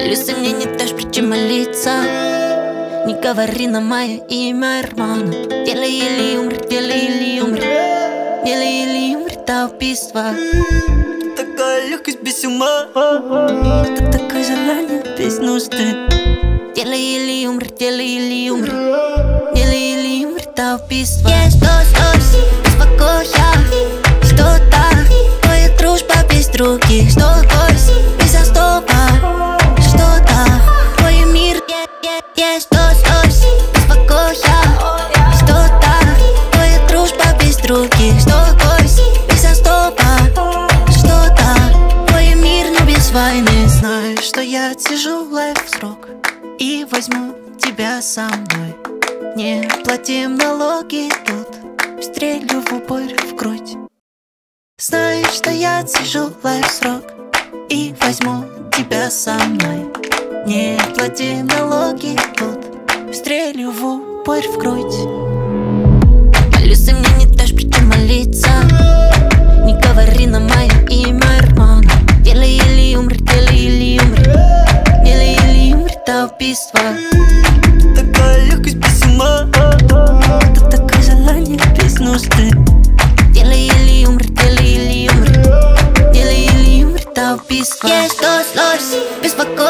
Молюсь, и мне не дашь причем молиться. Не говори на мое имя, Армана. Делай или умри, делай или умри. Делай или умри, это убийство. Такая легкость без ума. Это такое желание без нужды. Делай или умри, делай или умри. Делай или умри, это убийство. Есть дождь, успокойся. Что-то, твоя дружба без других. Что-то, без остова. Что-то, твой мир. Есть дождь, успокойся. Что-то, твоя дружба без других. Что-то, без остова. Что-то, твой мир, но без войны. Знаешь, что я тяжелый срок и возьму тебя со мной. Не платим налоги тут, стрелю в упорь в грудь. Знаешь, что я тяжелый срок и возьму тебя со мной. Не платим налоги тут, стрелю в упорь в грудь. Молюсь, и мне не дашь причем молиться. Не говори на мое имя, Армана. Делай или умри, делай или умри. Делай или умри, это убийство. Такая легкость без ума. Это такое желание без нужды. Делай или умри, делай или умри. Делай или умри, это убийство. Есть дождь, беспокойся.